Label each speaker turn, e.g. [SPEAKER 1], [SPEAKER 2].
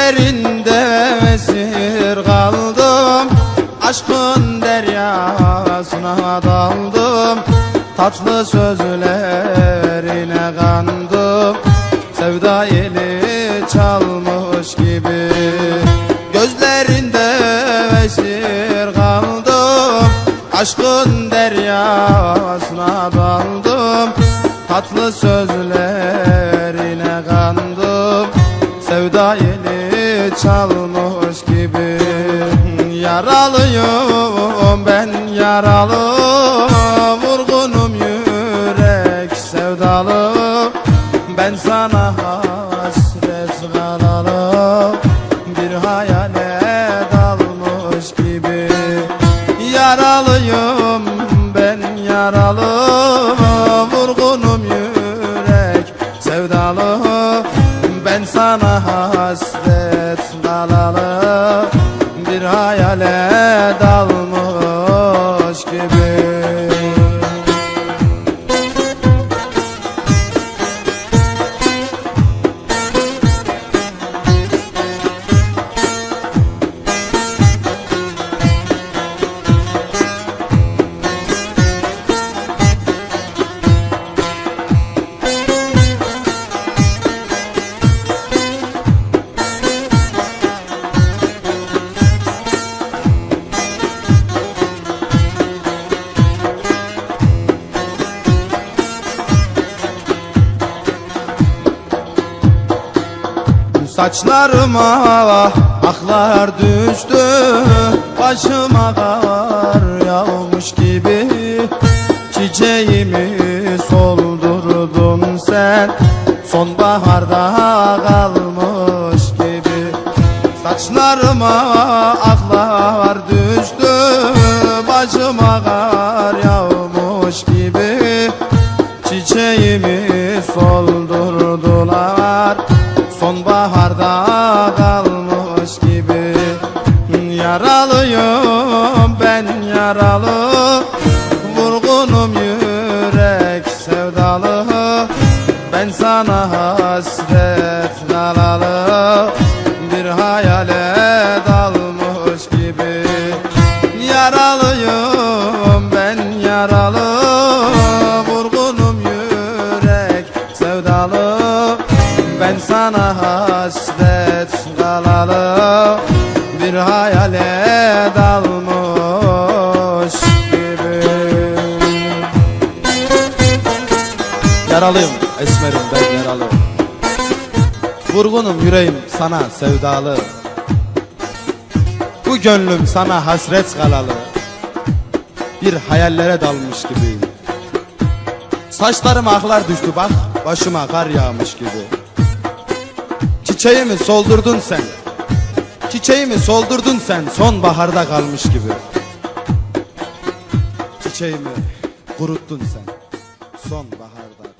[SPEAKER 1] Gözlerinde esir kaldım, aşkın deryasına daldım. Tatlı sözlerine kandım, sevda eli çalmış gibi. Gözlerinde esir kaldım, aşkın deryasına daldım. Tatlı sözlerine kandım, sevda eli çalmış gibi. Yaralıyım ben, yaralı, vurgunum yürek sevdalı. Ben sana hasret kalalı, bir hayale dalmış gibi. Yaralıyım ben, yaralı, vurgunum yürek sevdalı. Ben sana hasret kalalı, bir hayale dalmış gibi. Saçlarıma aklar düştü, başıma kar yağmış gibi. Çiçeğimi soldurdun sen, sonbaharda kalmış gibi. Saçlarıma aklar düştü, başıma kar yağmış gibi. Çiçeğimi soldurdular, sonbaharda kalmış gibi. Yaralıyım ben, yaralı, vurgunum yürek sevdalı. Ben sana hasret kalalı, bir hayale dalmış gibi. Yaralıyım ben, yaralı, vurgunum yürek sevdalı. Ben sana hasret kalalı, bir hayale dalmış gibi. Yaralıyım esmerim ben, yaralı, vurgunum yüreğim sana sevdalı. Bu gönlüm sana hasret kalalı, bir hayallere dalmış gibiyim. Saçlarıma aklar düştü bak, başıma kar yağmış gibi. Çiçeğimi soldurdun sen, çiçeğimi soldurdun sen, sonbaharda kalmış gibi. Çiçeğimi kuruttun sen, sonbaharda.